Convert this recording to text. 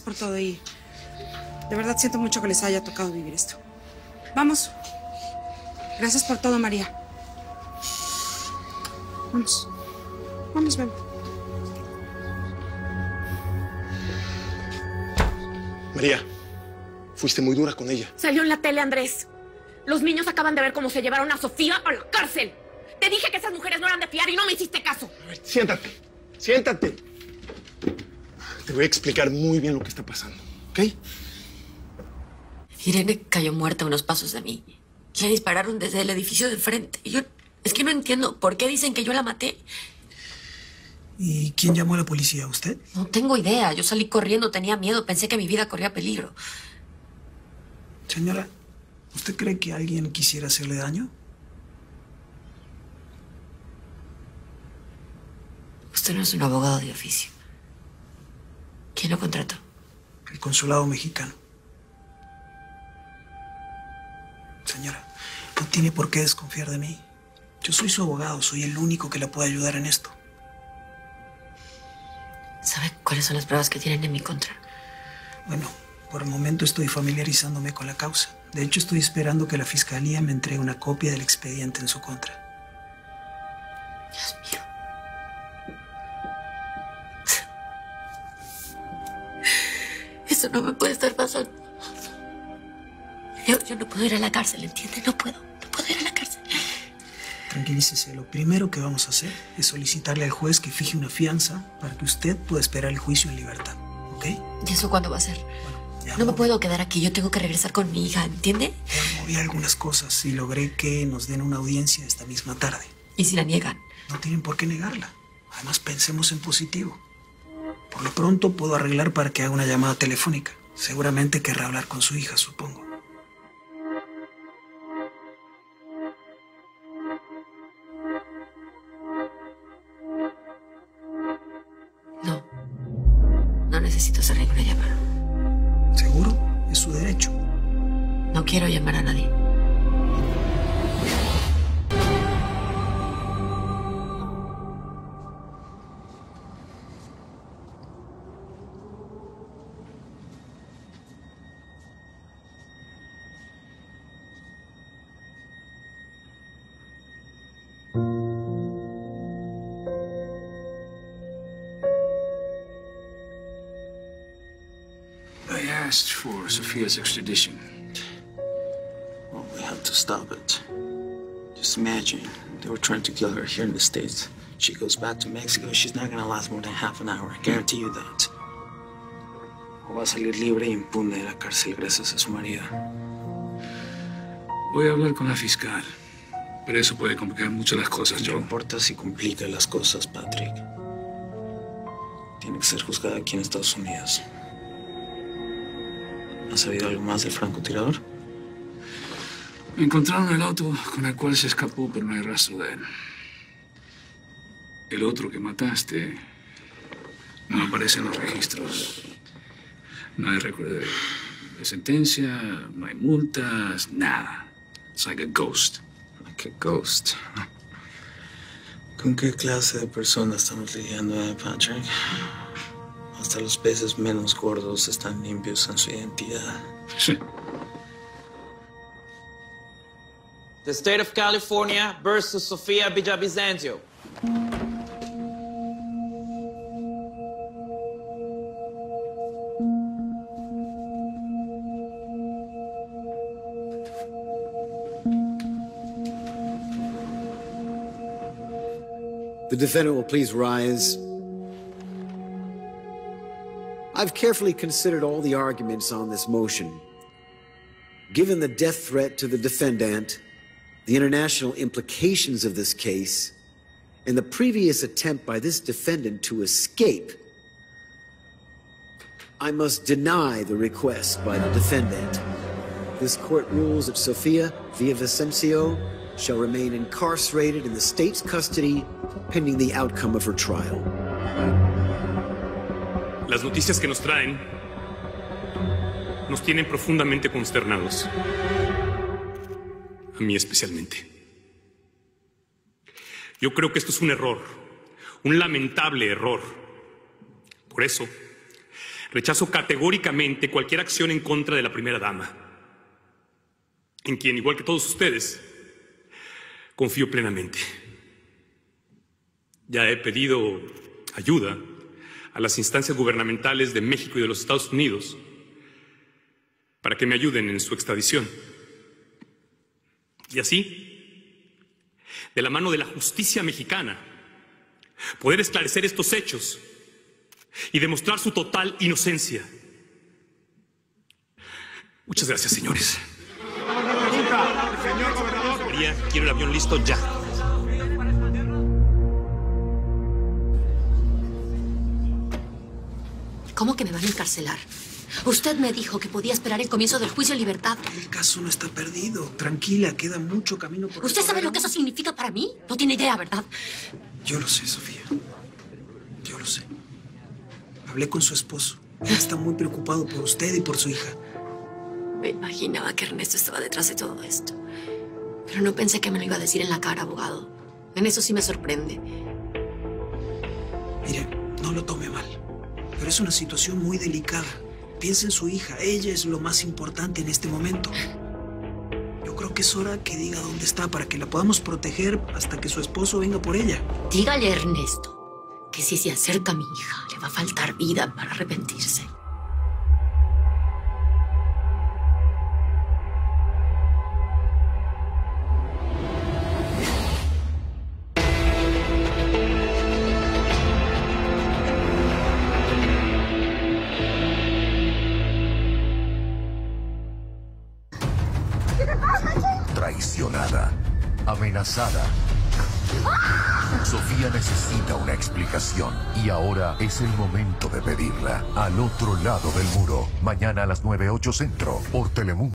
por todo y de verdad siento mucho que les haya tocado vivir esto. Vamos. Gracias por todo, María. Vamos. Vamos, ven. María, fuiste muy dura con ella. Salió en la tele, Andrés. Los niños acaban de ver cómo se llevaron a Sofía a la cárcel. Te dije que esas mujeres no eran de fiar y no me hiciste caso. A ver, siéntate. Siéntate. Te voy a explicar muy bien lo que está pasando, ¿ok? Irene cayó muerta a unos pasos de mí. Le dispararon desde el edificio de frente. Es que no entiendo por qué dicen que yo la maté. ¿Y quién llamó a la policía? ¿Usted? No tengo idea. Yo salí corriendo, tenía miedo, pensé que mi vida corría peligro. Señora, ¿usted cree que alguien quisiera hacerle daño? Usted no es un abogado de oficio. ¿Quién lo contrató? El consulado mexicano. Señora, no tiene por qué desconfiar de mí. Yo soy su abogado, soy el único que la puede ayudar en esto. ¿Sabe cuáles son las pruebas que tienen en mi contra? Bueno, por el momento estoy familiarizándome con la causa. De hecho, estoy esperando que la fiscalía me entregue una copia del expediente en su contra. Dios mío. Eso no me puede estar pasando. Yo no puedo ir a la cárcel, ¿entiende? No puedo ir a la cárcel. Tranquilícese. Lo primero que vamos a hacer es solicitarle al juez que fije una fianza para que usted pueda esperar el juicio en libertad, ¿ok? ¿Y eso cuándo va a ser? Bueno, ya no me puedo quedar aquí, yo tengo que regresar con mi hija, ¿entiende? Ya moví algunas cosas y logré que nos den una audiencia esta misma tarde. ¿Y si la niegan? No tienen por qué negarla. Además, pensemos en positivo. Por lo pronto puedo arreglar para que haga una llamada telefónica. Seguramente querrá hablar con su hija, supongo. No necesito hacer ninguna llamada. ¿Seguro? Es su derecho. No quiero llamar a nadie. I asked for Sophia's extradition. Well, we have to stop it. Just imagine, they were trying to kill her here in the States. She goes back to Mexico, she's not gonna last more than half an hour. I guarantee you that. O va a salir libre e impune de la cárcel gracias a su marido. Voy a hablar con la fiscal. Pero eso puede complicar mucho las cosas, Joe. No importa si complica las cosas, Patrick. Tiene que ser juzgada aquí en Estados Unidos. ¿Has sabido algo más del francotirador? Encontraron el auto con el cual se escapó, pero no hay rastro de él. El otro que mataste no aparece en los registros. No hay récord de sentencia, no hay multas, nada. It's like a ghost. Like a ghost. ¿Con qué clase de persona estamos lidiando, Patrick? Hasta los peces menos gordos están limpios en su identidad. Sí. The state of California versus Sofia Villavicencio. The defendant will please rise. I've carefully considered all the arguments on this motion. Given the death threat to the defendant, the international implications of this case, and the previous attempt by this defendant to escape, I must deny the request by the defendant. This court rules that Sofia Villavicencio shall remain incarcerated in the state's custody pending the outcome of her trial. Las noticias que nos traen nos tienen profundamente consternados. A mí especialmente. Yo creo que esto es un error, un lamentable error. Por eso, Rechazo categóricamente cualquier acción en contra de la primera dama, en quien, igual que todos ustedes, confío plenamente. Ya he pedido ayuda a las instancias gubernamentales de México y de los Estados Unidos para que me ayuden en su extradición. Y así, de la mano de la justicia mexicana, poder esclarecer estos hechos y demostrar su total inocencia. Muchas gracias, señores. Señor gobernador. María, quiero el avión listo ya. ¿Cómo que me van a encarcelar? Usted me dijo que podía esperar el comienzo del juicio en libertad. El caso no está perdido. Tranquila, queda mucho camino por ¿Usted sabe lo que eso significa para mí? No tiene idea, ¿verdad? Yo lo sé, Sofía. Yo lo sé. Hablé con su esposo. Él está muy preocupado por usted y por su hija. Me imaginaba que Ernesto estaba detrás de todo esto. Pero no pensé que me lo iba a decir en la cara, abogado. En eso sí me sorprende. Mire, no lo tome mal. Pero es una situación muy delicada. Piensa en su hija. Ella es lo más importante en este momento. Yo creo que es hora que diga dónde está para que la podamos proteger hasta que su esposo venga por ella. Dígale a Ernesto que si se acerca a mi hija, le va a faltar vida para arrepentirse. Traicionada, amenazada. Sofía necesita una explicación y ahora es el momento de pedirla. Al otro lado del muro, mañana a las 9:08 Centro, por Telemundo.